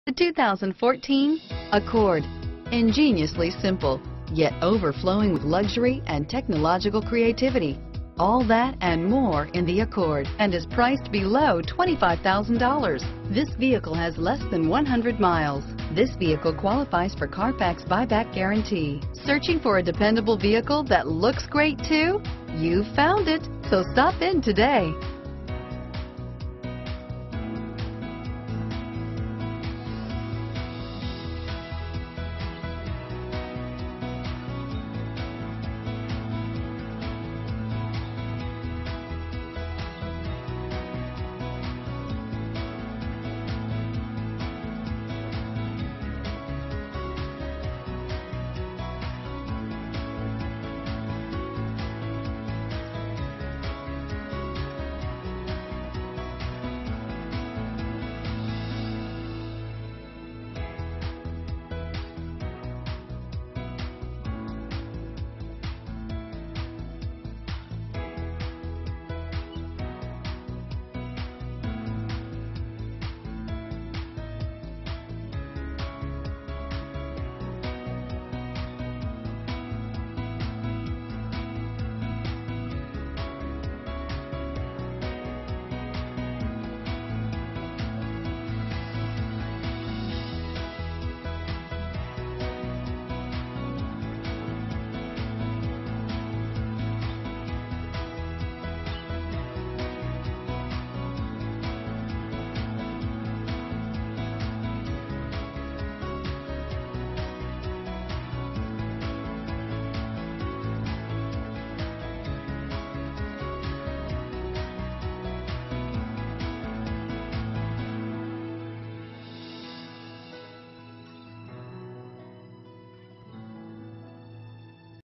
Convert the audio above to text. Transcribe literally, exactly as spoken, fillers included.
The two thousand fourteen Accord. Ingeniously simple, yet overflowing with luxury and technological creativity. All that and more in the Accord, and is priced below twenty-five thousand dollars. This vehicle has less than one hundred miles. This vehicle qualifies for Carfax buyback guarantee. Searching for a dependable vehicle that looks great too? You found it, so stop in today.